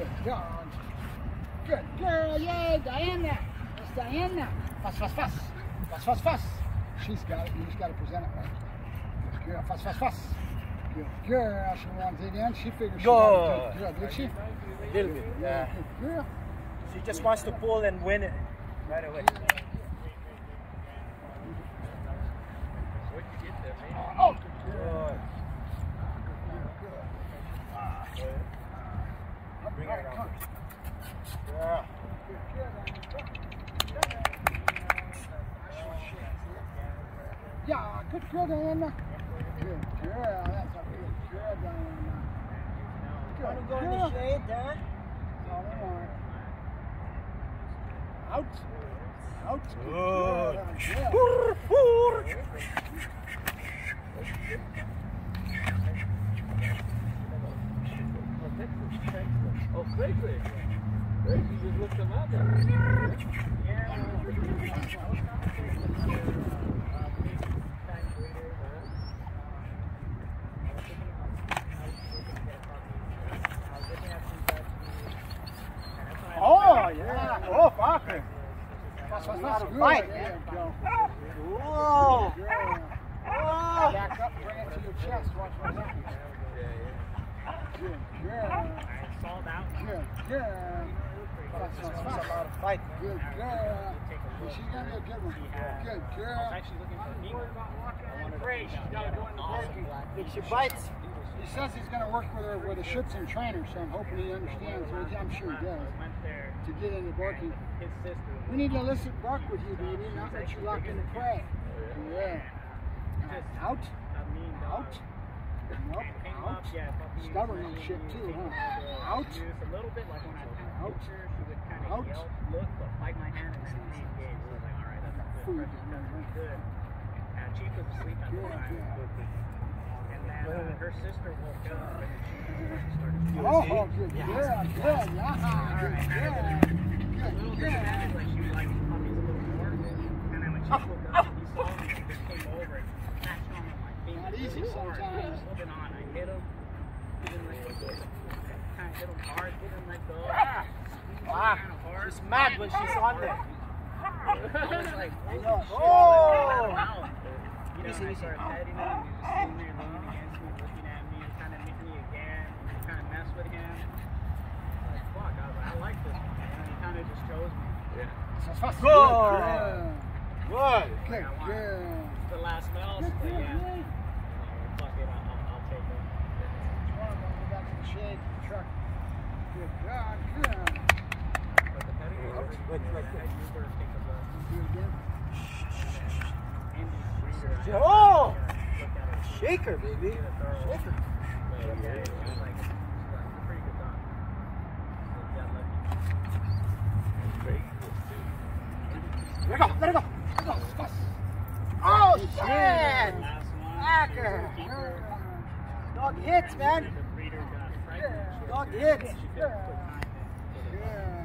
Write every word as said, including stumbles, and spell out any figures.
Good dog. Good girl. Yay, Diana. That's Diana. Fuss, fuss, fuss. Fuss, fuss, fuss. She's got it. You just got to present it right. Good girl. Fuss, fuss, fuss. Good girl. She wants it in. She figured she got it good, did she? A little bit, yeah. Good girl. She just wants to pull and win it right away. Oh, good girl. Bring her around. Yeah. Yeah, good girl, Diana. Good girl. That's a good girl, Diana. Good Want to go in girl. the shade, Dad? That's all I want. Out. Out. Good girl. Yeah. Oh, Crazy. Crazy just looked them up. Oh, yeah. Oh, Parker. That's what's not a fight. There you go. Whoa! Good girl. Oh. Back up, bring it to your chest. Watch what happens. Good girl. Good girl. That's what's That's a fast. lot of fight. Good girl. Well, she's going to be a good one. Good girl. If she bites, He says he's going to work with her with a Shih Tzu trainer, so I'm hoping he understands. Or I'm sure he does. To get into barking. We need to illicit bark with you, baby, not let you lock into prey. Yeah. Out. Out. Nope. Out. Stubborn and shit too, huh? Out. Out. Out. Food. Chief was asleep at the time. And then her sister woke up and she started Oh, good, good, good, yeah, good, good, good. like she was like puppies a little more. And then when she woke up, he saw me, he just came over and snatched on my finger. Not easy sometimes. Holding on, I hit him. He didn't let go. Kind of hit him hard, didn't let go. wow, she's mad when she's on there. I was like, Oh! You know, I started petting him, he was sitting there leaning against me, looking at me, trying to meet me again, trying to mess with him. Like, fuck, I was like, I like this one. And he kind of just chose me. Yeah. Good. Good. Good. Good girl. The last mouse, but yeah. Fuck it, I'll, I'll, I'll take it. Come on, I'm going to go back to the shade, to the truck. Good God, good. But the petting was Wait, wait, wait. I knew where to take the blood. Do it again. Andy's breeder, I Oh! looked at her. Shaker, baby. Did a thorough- Shaker. Yeah, it was like, it's a pretty good dog. So, yeah, lucky. Let it go, let it go. Let it go. Fuss. Oh, shit. Last one. Hacker. Keeper. Dog hits, man. The breeder got pregnant. Dog hits. She did put time